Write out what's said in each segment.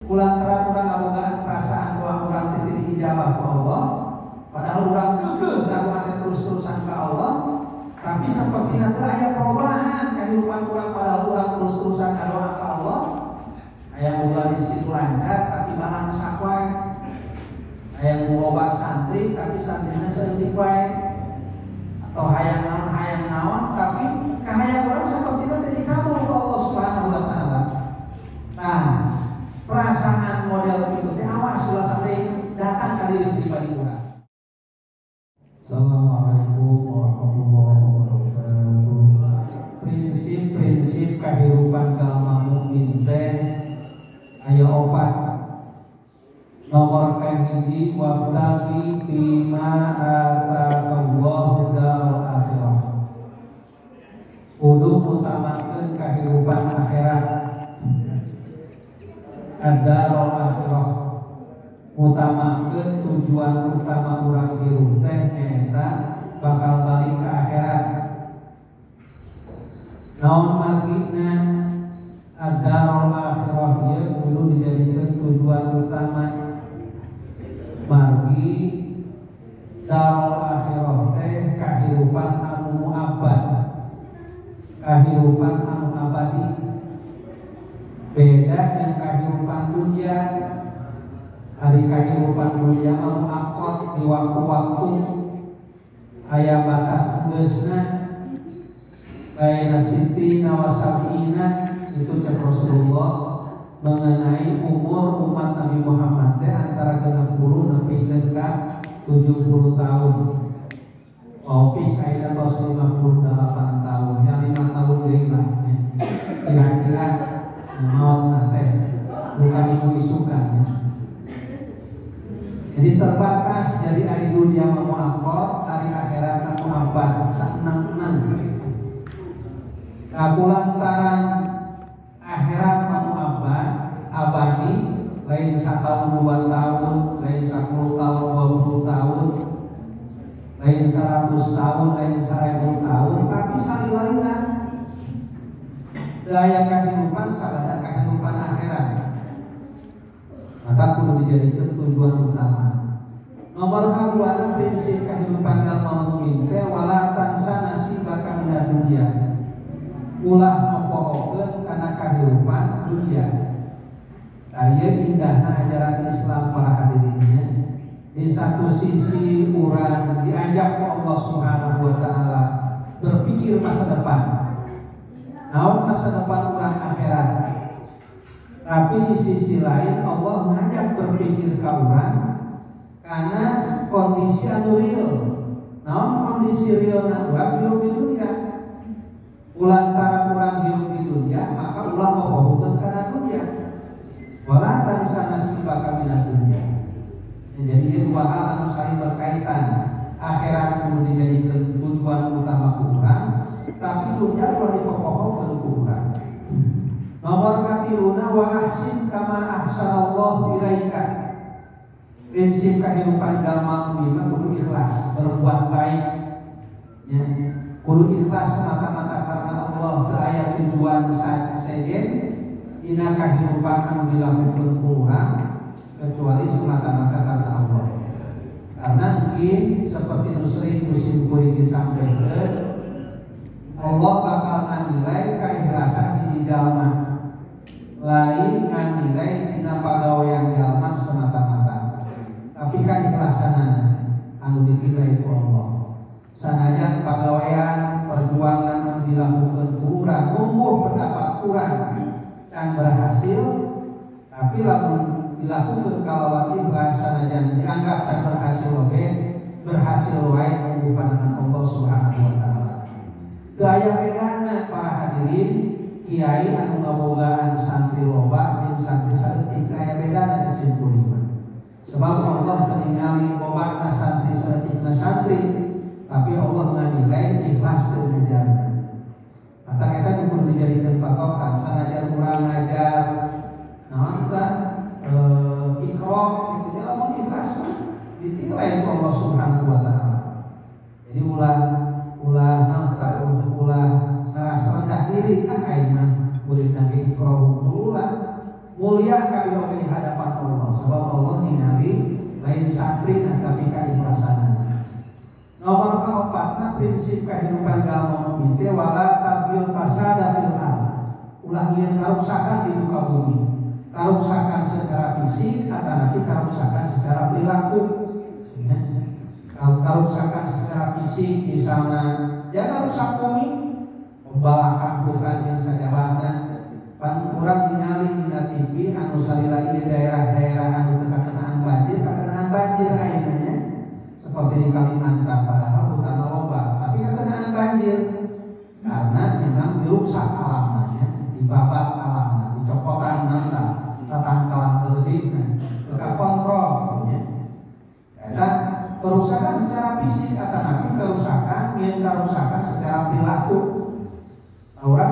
Kulantaran urang ngabogaan perasaan bahwa urang teh diijabah ku Allah, padahal urang kekeh ngabogaan terus-terusan ka Allah, tapi seperti nanti aya perubahan kehidupan urang padahal urang terus-terusan ngadoa ka Allah. Aya boga rezeki lancar tapi balang sakwai. Aya boga santri tapi santrina saeutik wae. Atau hayang naon tapi kahayang urang seperti nanti dikabul Allah Subhanahu wa taala. Nah, perasaan model itu teh awas ulah sampai datang ke diri pribadi urang. Assalamualaikum warahmatullahi wabarakatuh. Prinsip-prinsip kehidupan jalma mukmin teh aya 4. Nomor kahiji wabtaqi fima ataqallahu daral akhirah. Kudu utamakeun kehidupan akhirat. Ad-darul akhirah, utamakeun tujuan utama urang hirup teh nyaeta bakal balik ke akhirat. Naon margina ad-darul akhirah ieu kudu dijadikeun tujuan utama. Margi darul akhirah teh kahirupan anu muabad, kahirupan anu abadi. Beda yang kehidupan dunia. Hari kehidupan dunia mau akot di waktu-waktu aya batas geusna baina sitina wa sab'ina, itu cek Rasulullah mengenai umur umat Nabi Muhammad teh antara 60 nepi ka 70 tahun. Opik aya tos 58 tahun, ya 5 tahun deui lah. Kira-kira maut nanti bukan minggu isukan. Jadi terbatas. Jadi hari dunia mau akot, hari akhirat mau abad saknang-nang. Kulantaran akhirat mau abad abadi, lain 1 tahun 2 tahun, lain 10 tahun 20 tahun, lain 100 tahun, lain 1000 tahun, tapi salila-lila daya kehidupan sabada kehidupan akhirat. Maka perlu dijadikan tujuan utama. Nomor 2 prinsip kehidupan jalma mukmin teh wala tansa nasibaka minad dunya. Ulah mempohokeun kana kehidupan dunia. Aya indahna ajaran Islam para hadirinnya. Di satu sisi urang diajak oleh Allah Subhanahu wa taala berpikir masa depan. Naon masa depan urang akhirat. Tapi di sisi lain Allah ngajak berpikir ka urang karena kondisi anu real. Naon kondisi realna urang hidup di dunia. Ulantaran urang hidup di dunia, maka ulah memfokuskeun kana dunia. Wala tansa nasibaka minad dunya. Jadi dua hal anu saling berkaitan. Akhirat kudu dijadikeun tujuan utama urang, tapi dunia perlu dipokokkan kurang. Nomor katiluna wa ahsin kama ahsanallahu ilaika. Prinsip kehidupan jalma mukmin kudu ikhlas, berbuat baik. Ya, kudu ikhlas semata-mata karena Allah, teu aya tujuan sajen dina kehidupan anu dilakukeun kurang kecuali semata-mata karena Allah. Karena mungkin seperti Nusri musim kuring disampaikan, Allah bakal nganilai keikhlasan di jalma, lain nganilai tina pagawean jalma semata-mata. Tapi keikhlasanana anu ditilai ku Allah. Sanajan pagawean perjuangan anu dilakukeun ku urang, mungguh pendapat urang can berhasil, tapi lamun dilakukeun kalawan ikhlas sanajan dianggap can berhasil oge, berhasil wae mungguh pandangan Allah Subhanahu wa taala. Gaya bedana para hadirin kiai anu ngabogaan santri loba jeung santri saeutik gaya bedana cek simpulna. Sebab Allah ningali lobana santri saeutikna santri, tapi Allah nganilai ikhlas teu ngajarna. Mata kita kudu dijadikeun patokan sanajan urang ngajar naon tah iqra gitu nya lamun ikhlas ditilai ku Allah Subhanahu wa taala. Jadi ulah ngerasa rendah diri kan aing mah murid Nabi Iqra ulah mulia kami oge di lain santri tapi keikhlasan. Nomor keempatna prinsip kehidupan jalma mukmin teh wala tabil fasada fil ardh. Ulah nyeun karuksakan di muka bumi. Karuksakan secara fisik atanapi karuksakan secara perilaku. Ya. Karuksakan secara fisik misalnya jangan rusak bumi, pembalakan bukan yang sajabana. Pan urang ningali dina TV anu salila di daerah-daerah anu teu kakenaan banjir ayeuna seperti di Kalimantan padahal hutan loba tapi kakenaan banjir karena memang dirusak alamnya, dibabat alamnya, dicopotan nanta, tatangkalan beledikna, teu kakontrol gitu nya. Eta kerusakan secara fisik atanapi kerusakan nyeun karusakan secara perilaku. Urang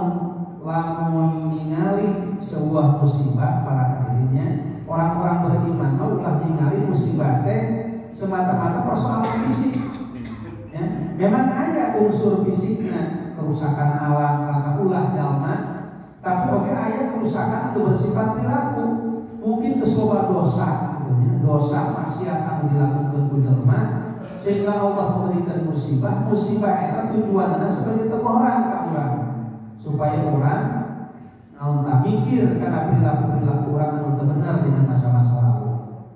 lamun ningali sebuah musibah para hadirinnya orang-orang beriman ulah ningali musibah teh semata-mata persoalan fisik ya. Memang ada unsur fisiknya kerusakan alam karena ulah jalma tapi oke aya kerusakan itu bersifat perilaku mungkin kesoba dosa gitu, dosa maksiat anu dilakukan ku jalma sehingga Allah memberikan musibah eta tujuanna sebagai teguran ka urang supaya orang tak mikir karena perilaku orang anu teu benar dengan masa-masa lalu.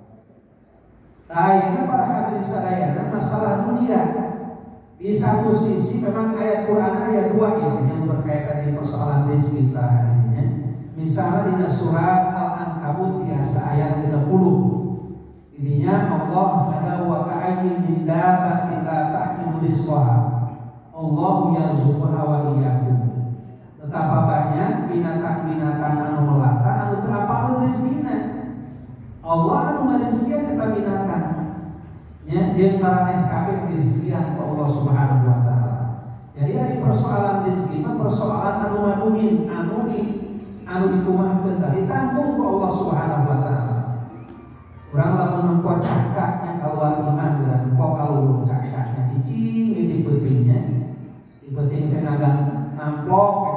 Nah, ini para hadirin sadayana masalah dunia. Di satu sisi memang ayat Quran ayat 2 yang berkaitan dengan persoalan rezeki kita hadirinnya. Misalnya di surat Al-Ankabut biasa ayat 30. Ininya Allah ada wa ka'ayyin min dabbatin la tahmilu rizqaha. Allahu yarzuquha wa iyyakum. Betapa banyak binatang-binatang anu melata anu teu apal rezekina. Allah anu ngarizkian eta binatang. Ya, jeung maraneh kabeh dirizkian ku Allah Subhanahu wa taala. Jadi ari persoalan rezeki mah persoalan anu madumin, anu dikumahkeun tadi ditanggung ku Allah Subhanahu wa taala. Urang lamun nempo cacaknya keluar iman dan nempo kalau cacaknya cicing di pentingnya. Di penting teh ngagan namplok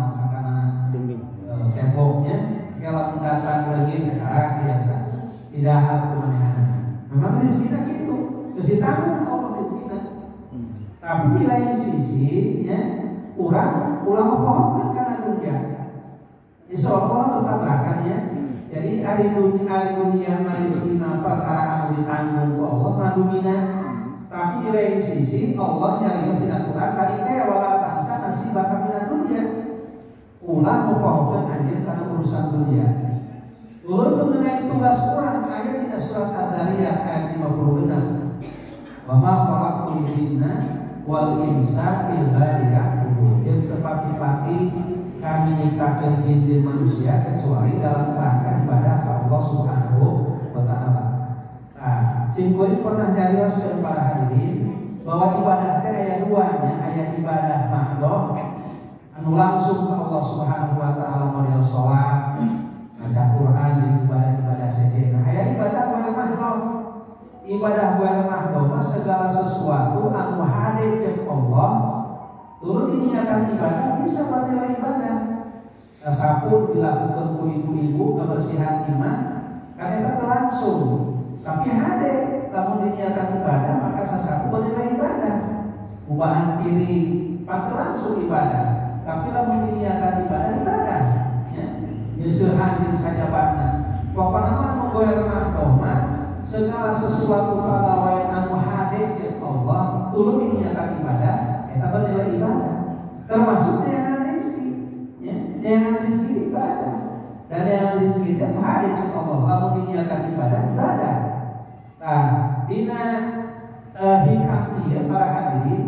temboknya kalau datang lagi sekarang tidak hal kemanehana. Memang rezekinya gitu, mesti tanggung Allah rezekinya. Tapi di lain sisi, ya, ulah pohonkan karena dunia. Insya Allah bertabrakan ya. Jadi hari dunia rezekina perkara anu ditanggung ku Allah madumina. Tapi di lain sisi Allah nyarios dina Quran tadi teh wala tansa nasibaka minad dunya. Ulah mempohokan anjir karena urusan dunia. Ulun mengenai tugas orang ayat di surat Ad-Dariyat ayat 56. Wa ma khalaqul jinna wal insa illa liya'budun. Yang tepati-pati kami nyiptakeun jin dan manusia kecuali dalam rangka ibadah Allah Subhanahu wa taala. Nah, simpulnya pernah nyarios para hadirin bahwa ibadah teh aya duanya, aya ibadah mahdoh anu langsung ke Allah Subhanahu wa taala model salat, baca Quran dan ibadah-ibadah sedena. Aya ibadah wa mahdoh. Ibadah wa mahdoh segala sesuatu anu hade cek Allah turun diniatan ibadah bisa bernilai ibadah. Sasampun dilakukan ku ibu-ibu kebersihan imah kan eta langsung. Tapi hade lamun diniatan ibadah maka sasampun bernilai ibadah. Ubahan piring pati langsung ibadah. Tapi lamun diniatan ibadah ya. Nyeusehan jeung sajabatna. Pokona mah menggoer mahdoh mah segala sesuatu pagawean anu hade cek Allah turun diniatan ibadah eta bernilai ibadah. Termasuk neangan rezeki. Ya, neangan rezeki ibadah. Dan neangan rezeki teh hade cek Allah lamun diniatan ibadah. Nah, dina hikam ieu para hadirin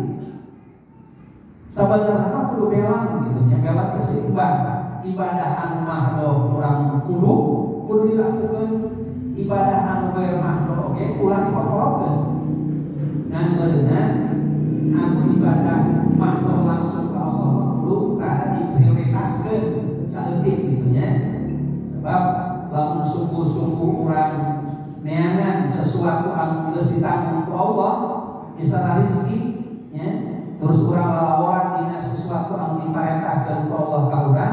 sabenerna kudu belang gitu nya, belang keseimbang. Ibadah anu mahdoh urang kudu dilakukan, ibadah anu bae mahdoh oge ulah dipopokeun. Ngan beunang anu ibadah mahdoh langsung ka Allah kudu rada diprioritaskeun saeutik gitu nya. Sebab lamun sungguh-sungguh urang neangan sesuatu anu geus ditanggung ku Allah, misalna rezeki nya, terus urang lalawaran dina sesuatu anu diparentahkeun ku Allah ka urang,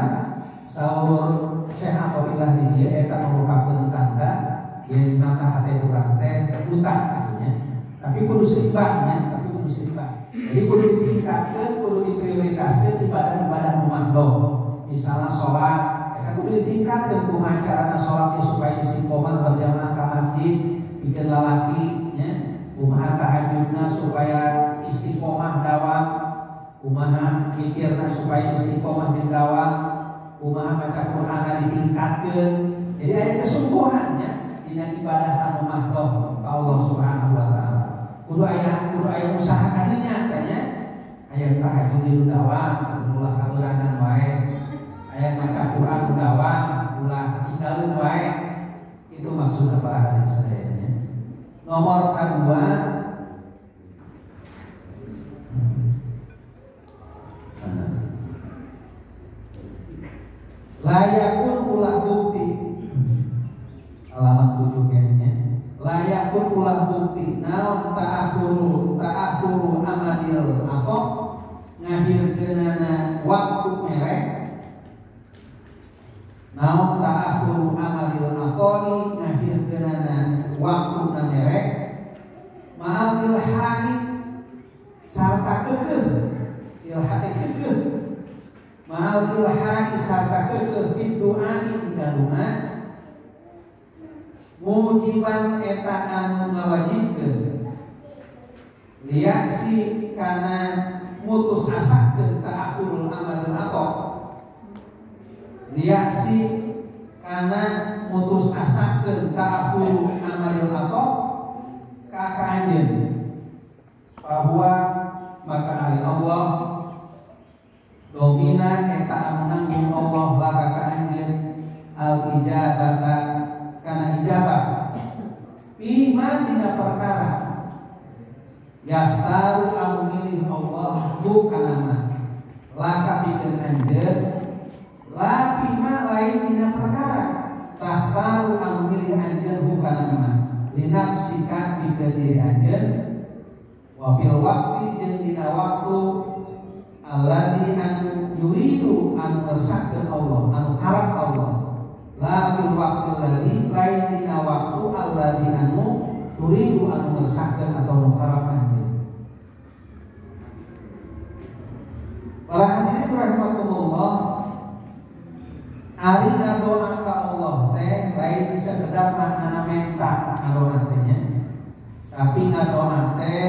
saur Syekh Athaillah di dieu eta merupakeun tanda yen mata hate urang teh hutang artinya. Tapi kudu seimbangnya, Jadi kudu ditingkatkan, kudu diprioritaskan ibadah-ibadah mumadho. Misalnya sholat, kita kudu ditingkatkan kumaha carana sholatnya supaya istiqomah berjamaah ke masjid, bikin lalaki, ya. Kumaha tahajudna supaya istiqomah dawam, kumaha mikirna supaya istiqomah di dawam, kumaha baca Qur'an ditingkatkan. Jadi ada kesungguhannya dina ibadah anu mahdoh ka Allah Subhanahu wa taala. Kudu aya usaha kadinya tanya. Aya tahajud di dawam, ulah kaberangan wae. Aya baca Qur'an dawam, ulah ketinggalan wae. Itu maksudnya para hadirin sekalian. Nomor kedua, layakun ulah bukti. Halaman 7 kayaknya. Layakun ulah bukti. Naon ta'akhuru amadil atau ngahirkeunana waktu merek. Naon ta'akhuru amadil aqali ngahirkeunana waktu merek. Ma'al ilhani sarta kekeh. Ilhani kekeh. Ma'al ilhani sarta kekeh fit du'ani di dalungan mujiban eta anu ngawajibkeun liaksi kana mutus asakeun ta'akhurul amal atau liaksi kana mutus asakeun ta'akhurul amal atau ka anjeun bahwa maka ari Allah dominan eta anu nanggung Allah laka ka anjeun al ijabata kana ijabah bima dina perkara yaftaru anu milih Allah bukanana laka pikeun anjeun la bima lain dina perkara taftaru anu milih anjeun bukanana linafsika pikeun diri anjeun wa fil waqti jeung dina waktu alladzi anu yuridu anu ngersahkeun Allah anu karep Allah la fil waqti alladzi lain dina waktu alladzi anu turidu anu ngersahkeun atau nukarap anjeun. Para hadirin rahimakumullah, ari ngadoa ka Allah teh lain sekedar maknana menta ngadoa teh nya. Tapi ngadoa teh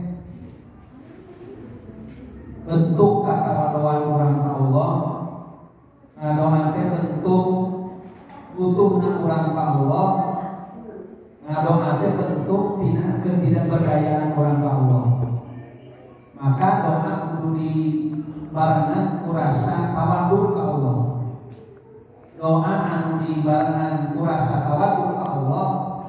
bentuk katawadoan urang ka Allah. Ngadoa teh bentuk butuhna urang ka Allah, ngadoa teh bentuk tina ketidakberdayaan urang ka Allah. Maka doa kudu dibarengan ku rasa tawaduk ka Allah. Doa anu dibarengan ku rasa tawaduk ka Allah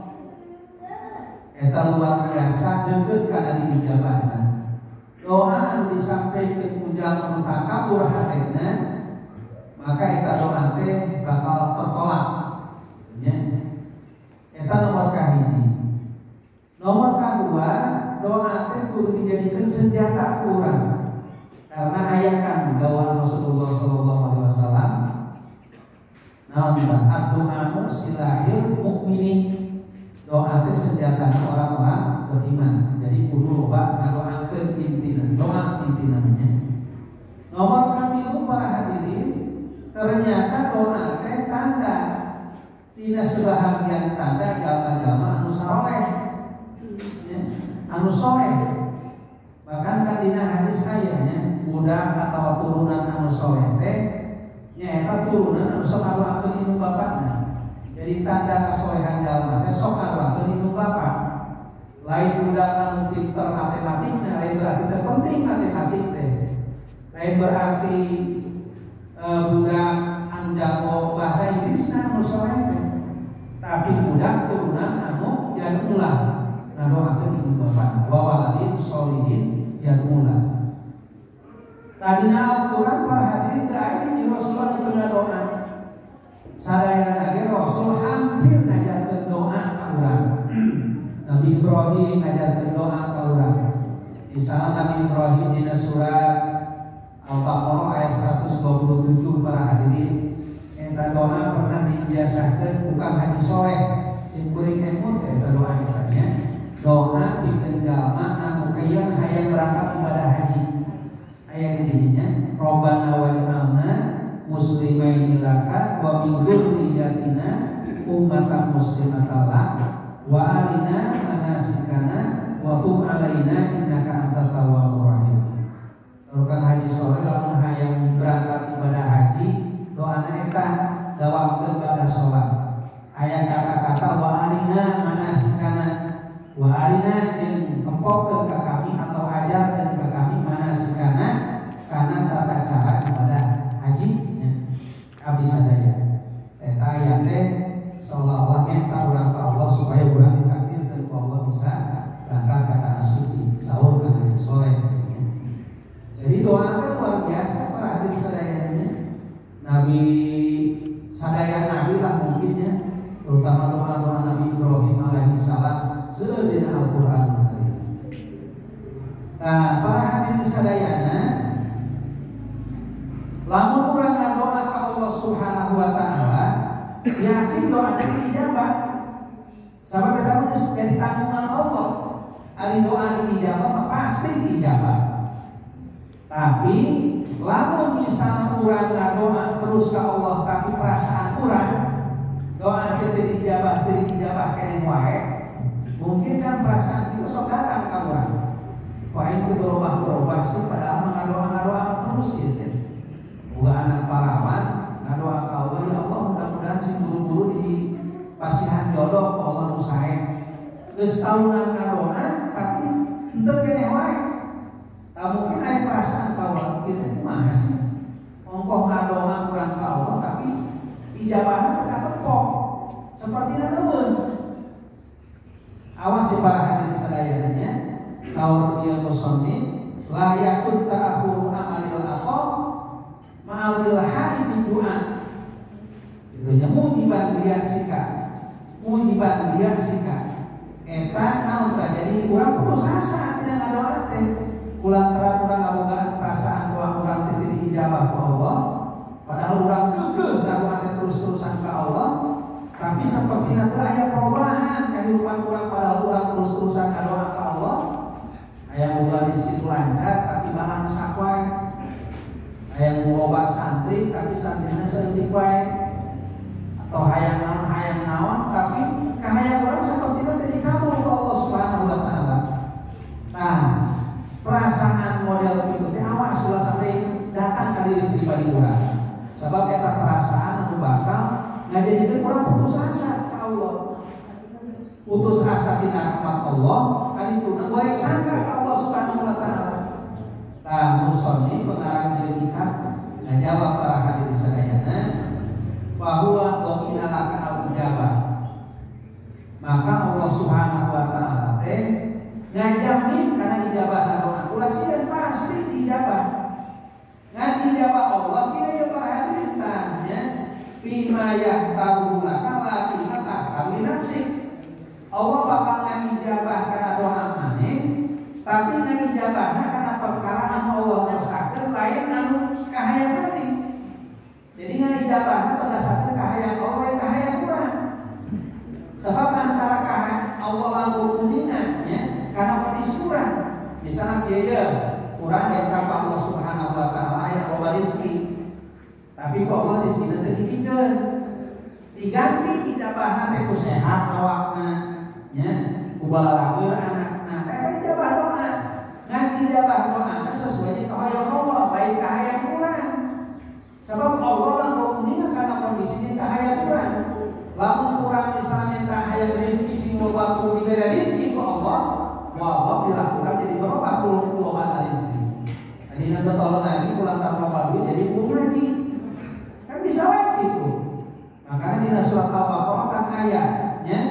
eta luar biasa deukeut kana diijabahna. Doa anu disampaikeun ku jalma nu takabur hatena maka eta doa teh bakal tertolak. Ya. Eta nomor kahiji. Nomor kedua, doa teh kudu dijadikeun senjata urang. Karena ayakan dawuh Rasulullah sallallahu alaihi wasallam, naon doa silahil mukminin. Doa teh senjata orang-orang beriman. Jadi kudu loba ngadoakeun intina, doa intina nya. Nomor katilu para hadirin, ternyata doa teh tanda tina sebahagian tanda jalma-jalma anu saleh, ya, anu soleh. Bahkan kadina hadis ayahnya budak atau turunan anu soleh teh nyaeta turunan anu sok ngadoakeun indung bapakna. Jadi tanda kasolehan jalma teh sok ngadoakeun indung bapak. Lain budak anu pinter matematikna, lain berarti teh penting matematik teh. Lain berarti budak anu jago bahasa Inggrisna anu soleh teh. Tapi budak turunan anu yadullah ngadoakeun indung bapak. Wa waladin sholihin yadullah. Tadina Al-Qur'an para hadirin teh aya hiji Rasulullah nu teu ngadoa. Sadayana ge Rasul hampir ngajarkeun doa ka urang. Nabi Ibrahim ngajarkeun doa ka urang. Misalnya Nabi Ibrahim dina surat Al-Baqarah ayat 127 para hadirin. Eta doa pernah dibiasakeun ku Kang Haji Soleh sim kuring emut eta doa nya. doa pikeun jalma anu kaya hayang berangkat ibadah haji. Aya di dinya Robbana waj'alna muslimaini laka wa min dzurriyyatina ummatan muslimatan lak wa arina manasikana wa tub alaina innaka antat tawwabur rahim. Saurkan haji sore lamun hayang berangkat ibadah haji doana eta dawamkeun bada salat. Aya kata-kata wa arina manasikana wa arina yang kempokkeun ka kami atau ajarkeun ka kami manasikana kana tata cara ibadah haji abdi sadaya. Eta aya teh seolah-olah minta urang ka Allah supaya urang ditakdirkeun ku Allah bisa berangkat ka tanah suci saur ka haji soleh. Jadi doa teh luar biasa para hadirin sadayana. Nabi sadaya nabi lah mungkin ya, terutama doa-doa Nabi Ibrahim alaihi salam seudina Al-Qur'an Karim. Nah, para hadirin sadayana, lamun urang ngadoa ka Allah Subhanahu wa taala, yakin doa teh diijabah. Sabab eta mah geus jadi tanggungan Allah. Ali doa diijabah pasti diijabah. Tapi lamun misalnya urang ngadoa terus ka Allah tapi perasaan urang doa teh diijabah keneh wae, mungkin kan perasaan kita sok datang ka urang. Wah itu berubah sih padahal ngadoa terus gitu. Boga anak parawan ngadoa ka Allah, ya Allah mudah-mudahan sing buru-buru di pasihan jodoh ka Allah nu sae. Geus tahunan ngadoa tapi henteu keneh wae. Tak mungkin aya perasaan ka Allah kitu kumaha sih? Ongkoh ngadoa kurang ka Allah tapi ijabahna teu katepok. Seperti naeun. Awas para hadirin sadayana, saur ieu musannif la yakun ta'khuru amalil aqab ma'al ilha'i bidu'a. Itu nya mujiban liyaksika. Eta naon tah jadi urang putus asa tina ngadoa teh. Kulantaran urang ngabogaan perasaan doa urang teh diijabah ku Allah, padahal urang keukeuh ngadoa teh terus-terusan ka Allah. Tapi seperti nanti aya perubahan kehidupan urang padahal urang terus-terusan ngadoa ka Allah. Aya boga rezeki lancar tapi balang sakwai. Aya loba santri tapi santrina saeutik wae. Atau hayang naon tapi kahayang urang seperti nanti dikabul ku Allah Subhanahu wa taala. Nah, perasaan model itu teh awas ulah sampai datang ka diri pribadi urang. Sebab eta perasaan anu bakal ngajadikeun urang putus asa ka Allah. Putus asa tina rahmat Allah, kadituna goreng sangka ka Allah Subhanahu wa taala. Tah musannif pengarang ieu kitab ngajawab para hadirin sadayana bahwa domina laka al-ijabah. Maka Allah Subhanahu wa taala teh ngajamin kana ijabah doa. Ulah sieun pasti diijabah. Ngan ijabah Allah kieu para hadirin tanya bima yahtaru laka la bima tahtawi nafsik. Allah bakal ngijabah kana doa maneh, tapi ngijabahna kana perkara anu Allah ngersakeun lain anu kahayang maneh. Jadi ngijabahna berdasarkan kahayang Allah lain kahayang urang. Sebab antara kahayang Allah lalu kuningannya karena kondisi urang. Misalnya kieu urang eta ka Allah Subhanahu wa taala aya loba rezeki. Tapi kok Allah di sini teh dipikeun. Diganti ijabahna teh ku sehat awakna, nya ku balalagur anakna. Eta ijabah doa. Ngan ijabah doa sesuai kahayang Allah, lain kahayang urang. Sebab Allah lalu kuningan karena kondisinya kahayang urang. Lamun urang misalnya minta hayang rezeki sing loba ku dibere rezeki ku Allah, wah bila urang jadi berubah ku loba rezeki. Jadi nanti tolong lagi kulantar loba duit jadi ku ngaji. Kan bisa wae gitu. Makanya di surat Al-Baqarah kan ayatnya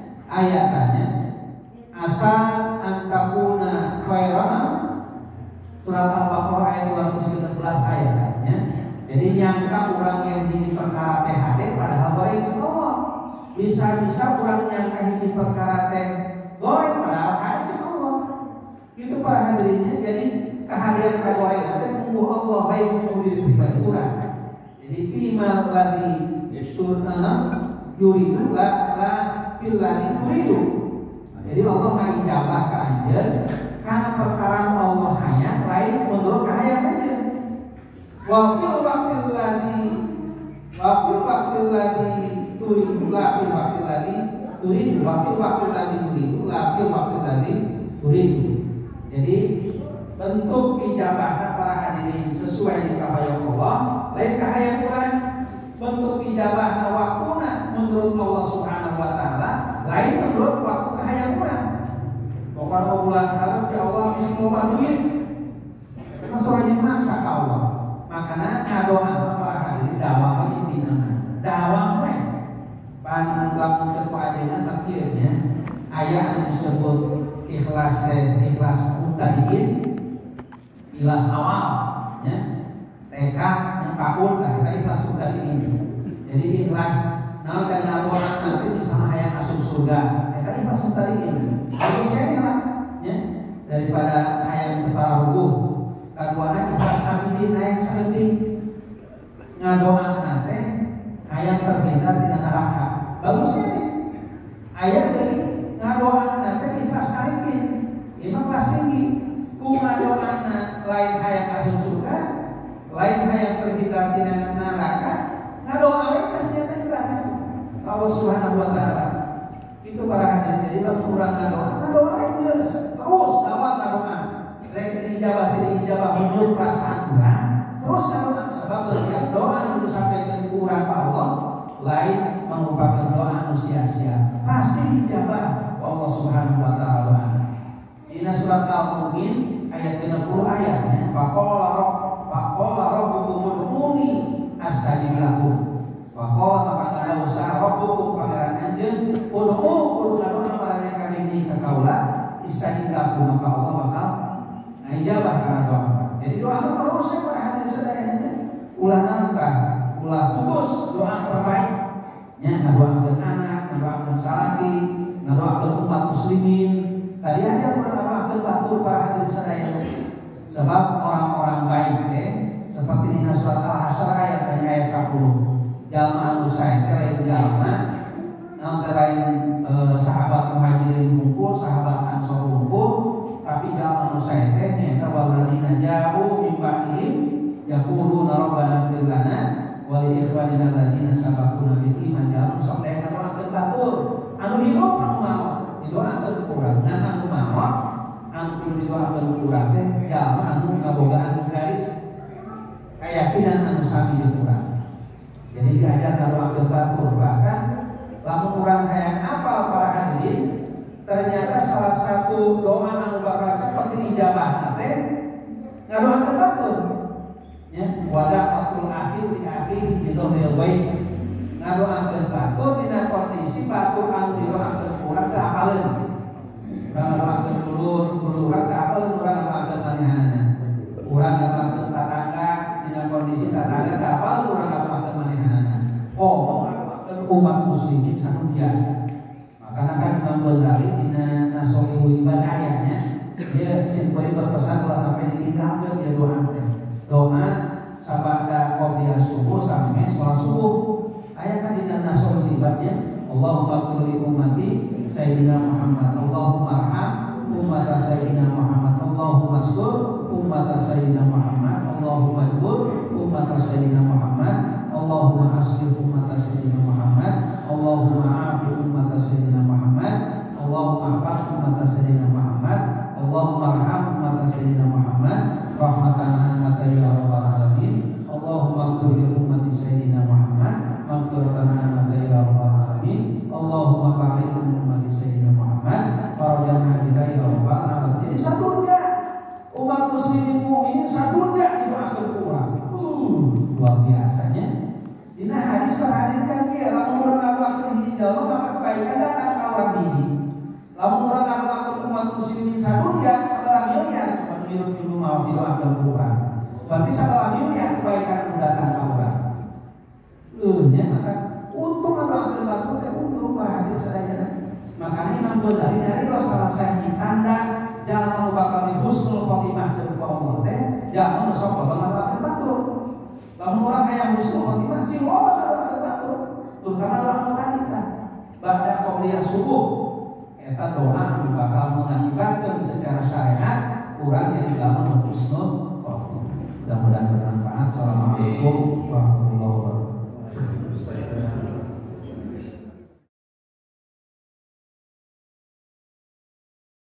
asa antakuna khairan. Surat Al-Baqarah ayat 216 ayatnya. Jadi nyangka urang yang hiji perkara teh hade padahal goreng cek Allah. Bisa-bisa urang nyangka hiji perkara teh goreng padahal hade cek Allah. Itu para hadirinnya. Jadi kehadiran kagoreng teh munggu Allah baik munggu diri pribadi urang. Jadi bima ladzi yuridu la fil ladzi turidu. Jadi Allah ngijabah ka anjeun karena perkara Allah hayang lain menurut kahayang anjeun. Wa fil waqtil ladzi turidu la fil waqtil ladzi turidu wa fil waqtil ladzi turidu la fil waqtil ladzi turidu. Jadi bentuk ijabahna para hadirin sesuai dengan kahayang Allah lain kahayang urang. Bentuk ijabahna waktuna menurut Allah Subhanahu wa taala lain menurut waktu kahayang urang. Pokoknya bulan harap ya Allah mesti loba duit. Masalahnya maksa ka Allah. Makanya ngadoa para hadirin dakwah intina. Dakwah we. Pan lamun cek ajeuna makieunya aya anu disebut ikhlas mutadiin, ikhlas awal ya. TK yang kabur kita ikhlas mutadiin. Jadi ikhlas naon dan ngadoa nanti misalnya aya masuk surga. Eta ikhlas mutadiin. Bagusnya lah ya daripada hayang para rubuh. Kaduana ikhlas abidin hayang saeuting ngadoa nate hayang terhindar tina neraka. Bagusnya nih aya dari ngadoa nate ikhlas arifin imam kelas tinggi ku ngadoana lain hayang masuk surga lain hayang terhindar tina neraka ngadoa we pasti eta ibadah Allah Subhanahu wa taala. Itu para hadirin jadi lamun urang ngadoa terus dakwah ngadoa rek dijabah menurut perasaan urang terus ngadoa sebab setiap doa yang disampaikan ku urang ka Allah lain merupakan doa anu sia-sia pasti dijabah ku Allah Subhanahu wa taala. Dina surat Al-Mu'min ayat 60 ayatnya faqala rabbukum ud'uni astajib lakum. Waqala maka ada usaha rabbukum pangeran anjeun kudu ngadoa marane kami ka kaula istajib lakum maka Allah bakal ngijabah kana doa. Jadi doa terus ya para hadirin sadayana ulah nantang ulah putus doa terbaik nya ngadoakeun anak ngadoakeun salaki ngadoakeun umat muslimin tadi aja ngadoakeun batur para hadirin sadayana sebab orang-orang baik seperti di surat Al-Hasyr ayat 10 jalma anu sae teh lain jalma naon teh lain sahabat muhajirin kumpul sahabat ansor kumpul tapi jalma anu sae teh nyaeta waladina ja'u min ba'dihim yaquluna rabbana ighfir lana wa li ikhwanina alladziina sabaquna bil iman jalma sok teh ngadoakeun batur anu hirup anu maot didoakeun urang ngan anu maot anu kudu didoakeun urang teh jalma anu ngabogaan garis kayakinan anu sami jeung urang. Jadi diajar ngadoakeun batur bahkan lamun urang hayang apal para hadirin ternyata salah satu doa anu bakal cepet diijabah teh ngadoakeun batur ya wada'atul akhir di akhir di dhahril bait ngadoakeun batur dina kondisi batur anu didoakeun urang teh apaleun urang ngadoakeun dulur teh apaleun urang ngadoakeun manehanana urang ngadoakeun tatangga dina kondisi tatangga teh apaleun urang ngadoakeun manehanana umat muslimin sanudian. Makanya kan Imam Ghazali dina Nasolihul Ibad ayatnya dia simpulin berpesan kalau sampai ditinggalkan dia doa sabada qobliyah subuh sampai sholat subuh. Ayat kan dina Nasolihul Ibad ya Allahumma qul li ummati sayyidina Muhammad Allahumma arham ummat sayyidina Muhammad Allahumma astur ummat sayyidina Muhammad Allahumma adbur ummat sayyidina Muhammad Allahumma aslih ummat sayyidina Muhammad Allahumma afi ummat sayyidina Muhammad Allahumma afaq ummat sayyidina Muhammad Allahumma arham ummat sayyidina Muhammad rahmatan ammatan ya rabbal alamin Allahumma ighfir li ummati sayyidina Muhammad maghfiratan ammatan ya rabbal alamin Allahumma fa'il ummati sayyidina Muhammad farajan hadirai ya rabbal alamin. Jadi satu dia umat muslimin mukminin satu dia didoakeun urang. Luar biasanya. Dina hadis perhatikan dia lamun urang ngadoakeun hiji jalma maka kebaikan datang ka urang hiji. Lamun urang ngadoakeun umat muslimin sadunya sabaraha miliar cuma minum mau didoakeun urang. Berarti sabaraha miliar kebaikan anu datang ka urang. Nya maka untung ngadoakeun batur teh untung para hadirin sadayana. Makanya Imam Ghazali dari salah satu tanda jalma bakal husnul khotimah deui ka Allah teh jalma sok ngadoakeun batur. Lamun urang hayang husnul khotimah sing loba ngadoakeun batur. Terutama doa tadi tah ba'da qobliyah subuh. Eta doa bakal mengakibatkan secara syariat orang yang digambar husnul khotimah. Mudah-mudahan bermanfaat. Assalamualaikum warahmatullahi wabarakatuh.